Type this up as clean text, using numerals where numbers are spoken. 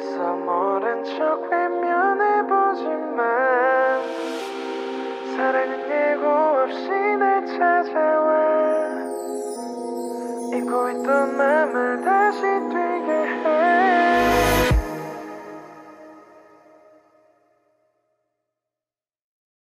애써 모른 척 외면해보지만 사랑은 예고 없이 날 찾아와 잊고 있던 맘을 다시